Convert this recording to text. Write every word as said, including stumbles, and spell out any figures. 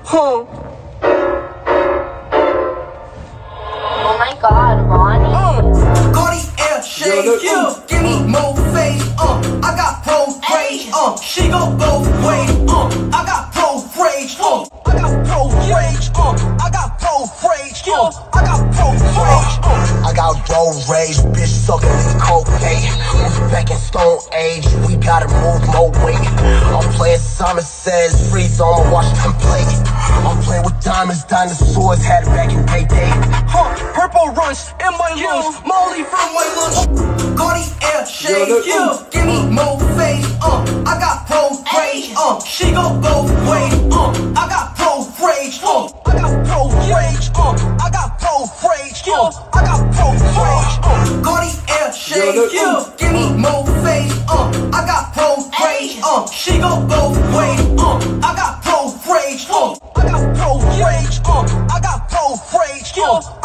Huh. Oh my God, Ronnie. Uh, Cartier shade, yeah. Give me more face, uh. I got pro rage, uh. She go both ways, uh. I got pro rage, uh. I got pro rage, uh. I got pro rage, uh. I got pro rage, uh. I got road rage, bitch sucking this cocaine. We back in Stone Age, we gotta move more weight. I'm playing Simon Says, freeze on my Washington plate. I'm playing with diamonds, dinosaurs had it back in day day. Huh, purple runs in my lungs, Molly from my lungs. Cartier shade, yeah. Give me more face, uh. I got pro rage, uh. She go both ways, uh. I got pro rage, uh. I got pro rage, uh. I got pro rage, uh. I got pro rage, uh. Cartier shade, yeah. Give me more face, uh. I got pro rage, uh. She go both ways, uh. I got pro rage, uh. I got pro rage, uh. I got pro rage, uh.